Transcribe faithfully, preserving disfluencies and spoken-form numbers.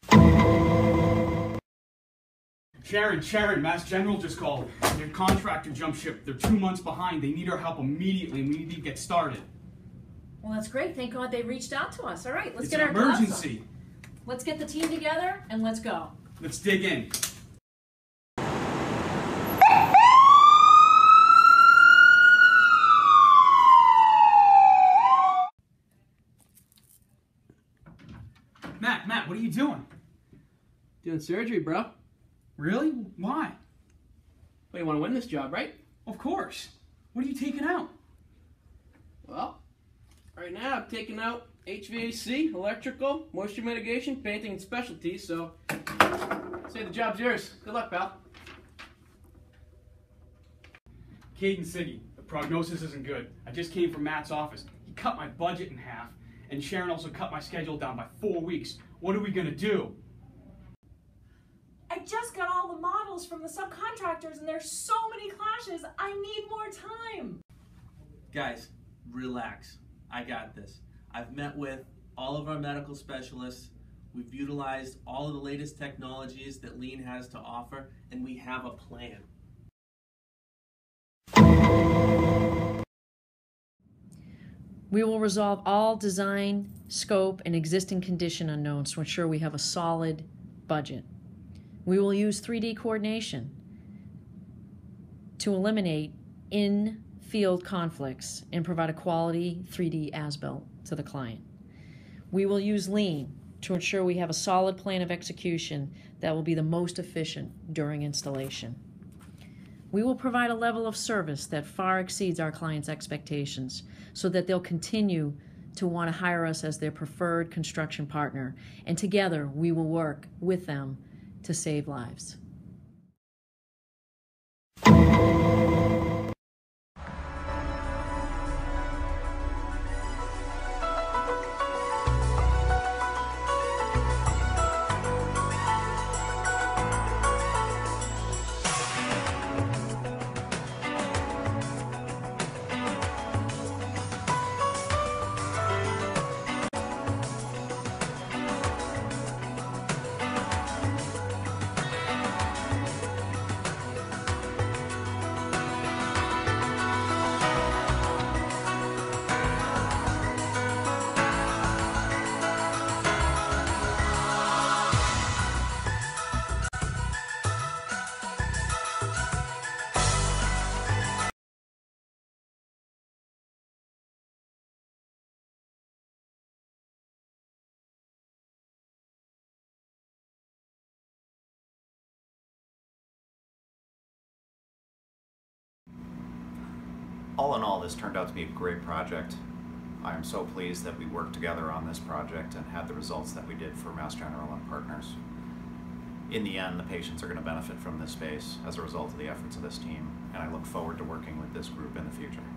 Sharon, Sharon, Mass General just called. Their contractor jumped ship. They're two months behind. They need our help immediately, and we need to get started. Well, that's great. Thank God they reached out to us. All right, let's It's get an our gloves on. emergency. Let's get the team together and let's go. Let's dig in. Matt, Matt, what are you doing? Doing surgery, bro. Really? Why? Well, you want to win this job, right? Of course. What are you taking out? Well, right now I'm taking out H V A C, electrical, moisture mitigation, painting, and specialties, so say the job's yours. Good luck, pal. Kate and Siggy, the prognosis isn't good. I just came from Matt's office. He cut my budget in half, and Sharon also cut my schedule down by four weeks. What are we gonna do? I just got all the models from the subcontractors and there's so many clashes. I need more time. Guys, relax. I got this. I've met with all of our medical specialists. We've utilized all of the latest technologies that Lean has to offer, and we have a plan. We will resolve all design, scope, and existing condition unknowns to ensure we have a solid budget. We will use three D coordination to eliminate in-field conflicts and provide a quality three D as-built to the client. We will use Lean to ensure we have a solid plan of execution that will be the most efficient during installation. We will provide a level of service that far exceeds our clients' expectations so that they'll continue to want to hire us as their preferred construction partner, and together we will work with them to save lives. All in all, this turned out to be a great project. I am so pleased that we worked together on this project and had the results that we did for Mass General and Partners. In the end, the patients are going to benefit from this space as a result of the efforts of this team, and I look forward to working with this group in the future.